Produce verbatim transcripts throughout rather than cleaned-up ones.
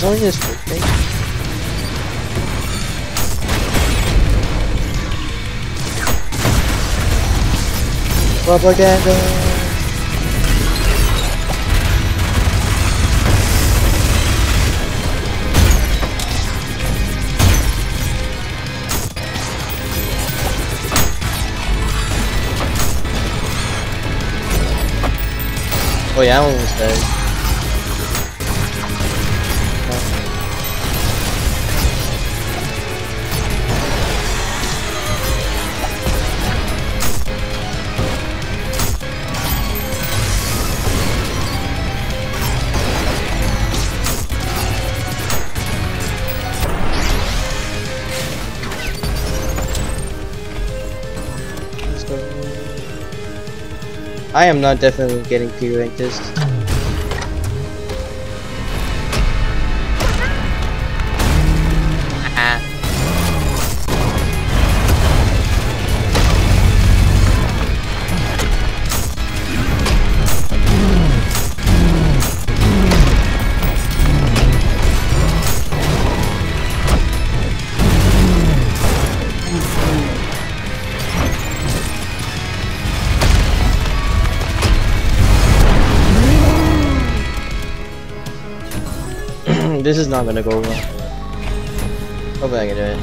It's only this quick thing. Propaganda! Oh yeah, I'm almost dead. I am not definitely getting P ranked this. This is not gonna go well. Hopefully I can do it.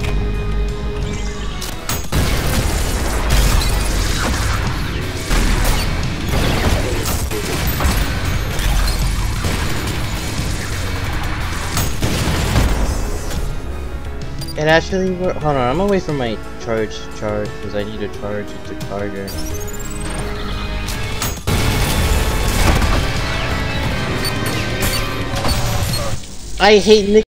It actually worked. Hold on, I'm gonna wait for my charge to charge because I need to charge it to charger. I hate Nick.